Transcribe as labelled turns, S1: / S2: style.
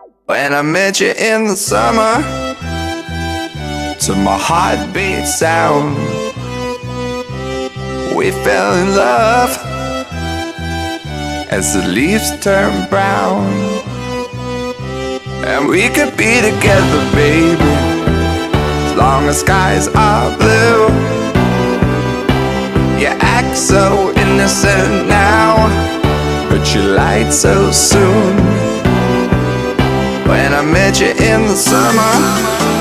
S1: When I met you in the summer, to my heartbeat sound, we fell in love as the leaves turn brown. And we could be together, baby, as long as skies are blue. You act so innocent now, but you lied so soon. When I met you in the summer,